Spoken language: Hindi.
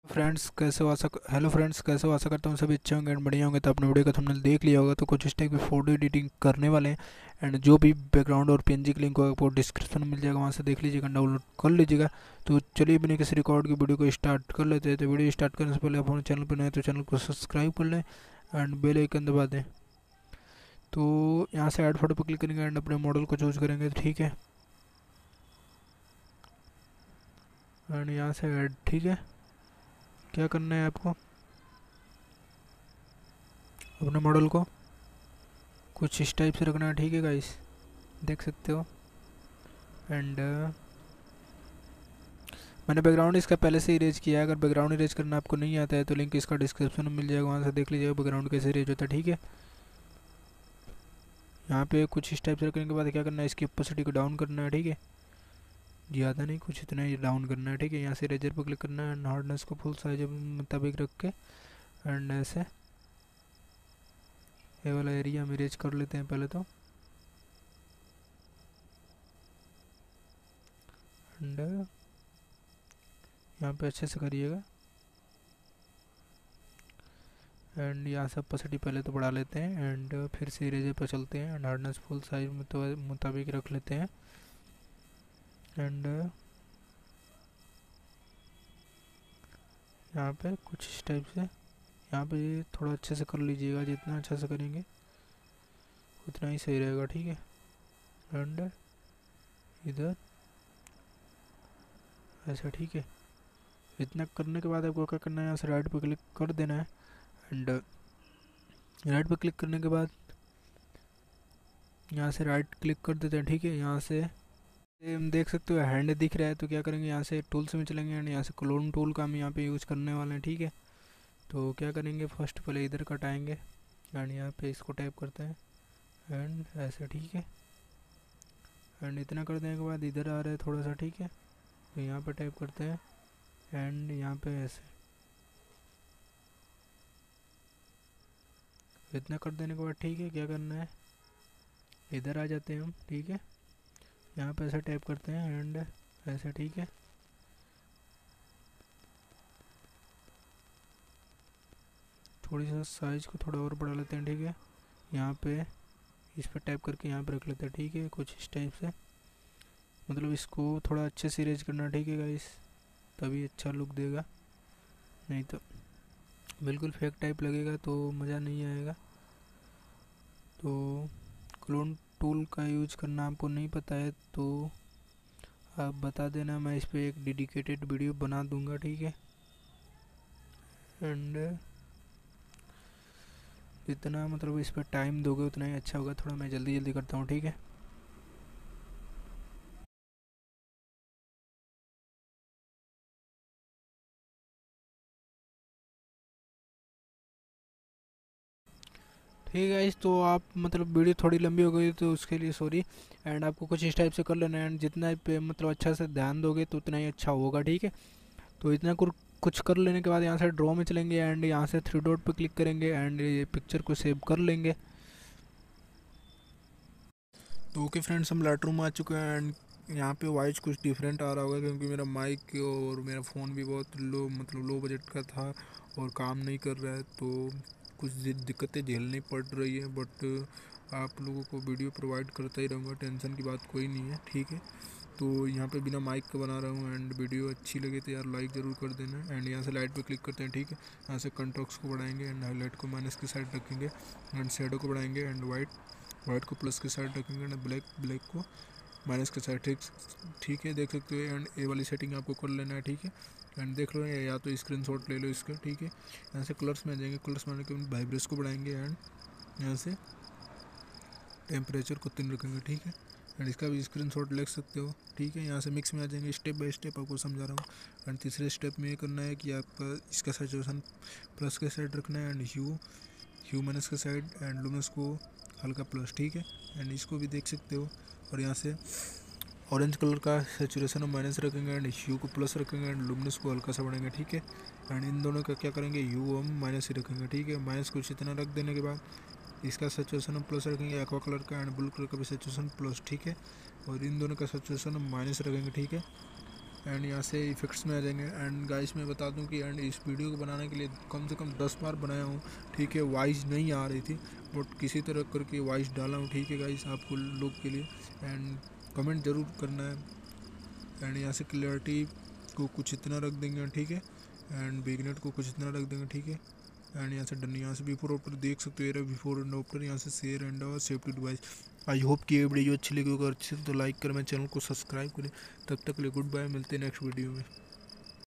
हेलो फ्रेंड्स, कैसे हो? आशा करता हूँ सभी अच्छे होंगे एंड बढ़िया होंगे। तो आपने वीडियो का थंबनेल देख लिया होगा, तो कुछ इस टाइप की फ़ोटो एडिटिंग करने वाले हैं। एंड जो भी बैकग्राउंड और पीएनजी की लिंक होगा आपको डिस्क्रिप्शन में मिल जाएगा, वहाँ से देख लीजिएगा, डाउनलोड कर लीजिएगा। तो चलिए बिना किसी रिकॉर्ड की वीडियो को स्टार्ट कर लेते हैं। तो वीडियो स्टार्ट करने से पहले आप हमारे चैनल पर नए हैं तो चैनल को सब्सक्राइब कर लें एंड बेल आइकन दबा दें। तो यहाँ से ऐड फोटो पर क्लिक करेंगे एंड अपने मॉडल को चूज़ करेंगे, ठीक है। एंड यहाँ से ऐड, ठीक है। क्या करना है आपको, अपने मॉडल को कुछ इस टाइप से रखना है, ठीक है गाइस, देख सकते हो। एंड मैंने बैकग्राउंड इसका पहले से इरेज किया है। अगर बैकग्राउंड इरेज करना आपको नहीं आता है तो लिंक इसका डिस्क्रिप्शन में मिल जाएगा, वहाँ से देख लीजिएगा बैकग्राउंड कैसे इरेज होता है, ठीक है। यहाँ पे कुछ इस टाइप से रखने के बाद क्या करना है, इसकी ओपेसिटी को डाउन करना है, ठीक है। ज़्यादा नहीं, कुछ इतना ही डाउन करना है, ठीक है। यहाँ से इरेजर पर क्लिक करना है एंड हार्डनेस को फुल साइज मुताबिक रख के एंड ऐसे ये वाला एरिया हम इरेज कर लेते हैं पहले तो। एंड यहाँ पे अच्छे से करिएगा। एंड यहाँ से ओपेसिटी पहले तो बढ़ा लेते हैं एंड फिर से इरेजर पर चलते हैं एंड हार्डनेस फुल साइज मुताबिक रख लेते हैं। एंड यहाँ पे कुछ इस टाइप से यहाँ पे थोड़ा अच्छे से कर लीजिएगा, जितना अच्छा से करेंगे उतना ही सही रहेगा, ठीक है। एंड इधर ऐसा, ठीक है। इतना करने के बाद आपको क्या करना है, यहाँ से राइट पे क्लिक कर देना है। एंड राइट पे क्लिक करने के बाद यहाँ से राइट क्लिक कर देते हैं, ठीक है। यहाँ से हम देख सकते हो हैंड दिख रहा है, तो क्या करेंगे, यहाँ से टूल्स में चलेंगे एंड यहाँ से क्लोन टूल का हम यहाँ पे यूज़ करने वाले हैं, ठीक है। तो क्या करेंगे, फर्स्ट पहले इधर कटाएंगे एंड यहाँ पे इसको टाइप करते हैं एंड ऐसे, ठीक है। एंड इतना कर देने के बाद इधर आ रहा है थोड़ा सा, ठीक है। तो यहाँ पे टाइप करते हैं एंड यहाँ पे ऐसे, इतना कर देने के बाद, ठीक है, क्या करना है, इधर आ जाते हैं हम, ठीक है। यहाँ पे ऐसे टाइप करते हैं एंड ऐसे, ठीक है। थोड़ी सा साइज को थोड़ा और बढ़ा लेते हैं, ठीक है। यहाँ पे इस पर टाइप करके यहाँ पे रख लेते हैं, ठीक है, कुछ इस टाइप से। मतलब इसको थोड़ा अच्छे से इरेज करना, ठीक है गाइस, तभी अच्छा लुक देगा, नहीं तो बिल्कुल फेक टाइप लगेगा तो मज़ा नहीं आएगा। तो क्लोन टूल का यूज करना आपको नहीं पता है तो आप बता देना, मैं इस पर एक डेडिकेटेड वीडियो बना दूंगा, ठीक है। एंड जितना मतलब इस पर टाइम दोगे उतना ही अच्छा होगा। थोड़ा मैं जल्दी जल्दी करता हूँ, ठीक है। ठीक है गाइस, तो आप मतलब वीडियो थोड़ी लंबी हो गई तो उसके लिए सॉरी। एंड आपको कुछ इस टाइप से कर लेना है एंड जितना पे मतलब अच्छा से ध्यान दोगे तो उतना ही अच्छा होगा, ठीक है। तो इतना कुछ कर लेने के बाद यहाँ से ड्रॉ में चलेंगे एंड यहाँ से थ्री डॉट पे क्लिक करेंगे एंड ये पिक्चर को सेव कर लेंगे। तो ओके फ्रेंड्स, हम लाइट रूम आ चुके हैं एंड यहाँ पे वॉइस कुछ डिफरेंट आ रहा होगा क्योंकि मेरा माइक और मेरा फ़ोन भी बहुत लो मतलब लो बजट का था और काम नहीं कर रहा है, तो कुछ दिक्कतें झेलनी पड़ रही है। बट आप लोगों को वीडियो प्रोवाइड करता ही रहूँगा, टेंशन की बात कोई नहीं है, ठीक है। तो यहाँ पे बिना माइक का बना रहा हूँ एंड वीडियो अच्छी लगे तो यार लाइक ज़रूर कर देना। एंड यहाँ से लाइट पे क्लिक करते हैं, ठीक है। यहाँ से कंट्रास्ट को बढ़ाएंगे एंड हाईलाइट को माइनस की साइड रखेंगे एंड शेडो को बढ़ाएंगे एंड वाइट को प्लस की साइड रखेंगे एंड ब्लैक को माइनस की साइड, ठीक है, देख सकते हो। एंड ए वाली सेटिंग आपको कर लेना है, ठीक है। एंड देख लो, या तो स्क्रीनशॉट ले लो इसका, ठीक है। यहाँ से कलर्स में आ जाएंगे, कलर्स में आने के बाद वाइब्रेस को बढ़ाएंगे एंड यहाँ से टेम्परेचर को 3 रखेंगे, ठीक है। एंड इसका भी स्क्रीनशॉट ले सकते हो, ठीक है। यहाँ से मिक्स में आ जाएंगे, स्टेप बाय स्टेप आपको समझा रहा हूँ। एंड तीसरे स्टेप में ये करना है कि आपका इसका सैचुरेशन प्लस के साइड रखना है एंड ह्यू माइनस के साइड एंड लुमिनस को हल्का प्लस, ठीक है। एंड इसको भी देख सकते हो। और यहाँ से ऑरेंज कलर का सैचुरेशन हम माइनस रखेंगे एंड ह्यू को प्लस रखेंगे एंड लुमिनस को हल्का सा बढ़ाएंगे, ठीक है। एंड इन दोनों का क्या करेंगे, ह्यू हम माइनस ही रखेंगे, ठीक है। माइनस कुछ इतना रख देने के बाद इसका सैचुरेशन हम प्लस रखेंगे, एक्वा कलर का एंड ब्लू कलर का भी सैचुरेशन प्लस, ठीक है। और इन दोनों का सैचुरेशन हम माइनस रखेंगे, ठीक है। एंड यहाँ से इफेक्ट्स में आ जाएंगे। एंड गाइस मैं बता दूं कि एंड इस वीडियो को बनाने के लिए कम से कम 10 बार बनाया हूँ, ठीक है। वॉइस नहीं आ रही थी बट किसी तरह करके वॉइस डाला हूँ, ठीक है गाइस, आपको लोग के लिए। एंड कमेंट ज़रूर करना है। एंड यहाँ से क्लैरिटी को कुछ इतना रख देंगे, ठीक है। एंड बिगनेट को कुछ इतना रख देंगे, ठीक है। एंड यहाँ से डन। यहाँ से बिफोर आफ्टर देख सकते हो, ये रहा बिफोर एंड आफ्टर। यहाँ से share and save to device. I hope कि ये वीडियो अच्छी लगी होगा, अच्छी तो लाइक करें, मेरे चैनल को सब्सक्राइब करें। तब तक के लिए गुड बाय, मिलते हैं नेक्स्ट वीडियो में।